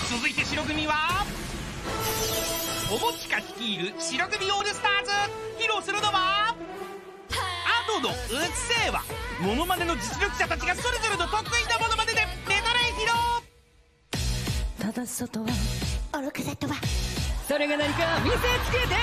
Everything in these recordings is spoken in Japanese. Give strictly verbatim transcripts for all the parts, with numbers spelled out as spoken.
続いて白組は友近率いる白組オールスターズ。披露するのはアドのうっせぇわ。モノマネの実力者たちがそれぞれの得意なモノマネでメドレー披露。 ただ外は愚かさとはそれが何か見せつけてや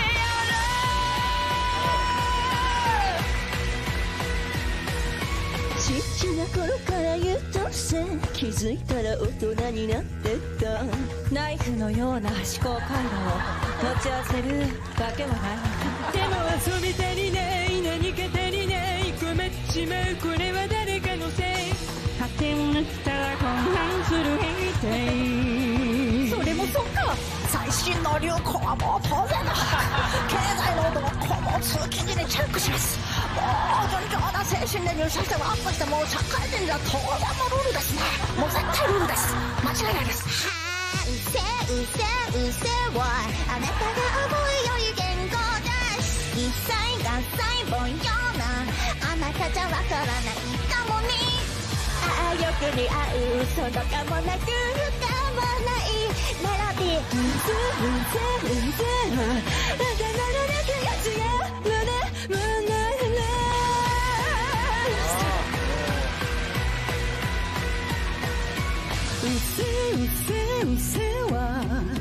る。ちっちな頃から優等生、気づいたら大人になってた。ナイフのような思考回路を持ち合わせるわけもない。でも遊びたりない何か足りない困っちまうこれは誰かのせい。果て抜きたら混乱する兵隊。 それもそっか。最新の流行はもう当然だ。経済労働はこの通勤時にチェックします。もう順調な精神で入社してはアップしてもう社会人じゃ当然のルールですね。もう絶対ルールです。間違いないです。はーうせうせうせはあなたが思うより言語です。一切が細胞ようなあなたじゃわからないかもね。ああよく似合うそのかもなくかもないメロディー。うせうせうせはあなたの泣くやつや胸胸うせうせうせは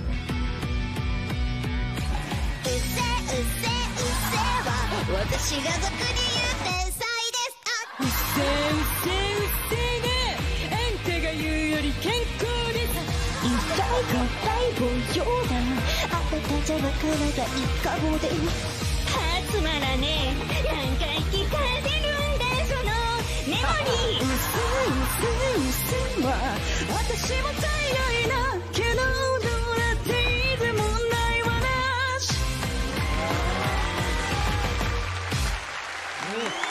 うせうせうせは私が俗に言う天才です。あうせうせうせねあんたが言うより健康です。 痛いが大棒ようなあなたじゃわからないかもで。 はつまらねえ何回聞かせるんだそのメモリー。 うせうせうせは私も大概だけどどうなっていて問題はなし。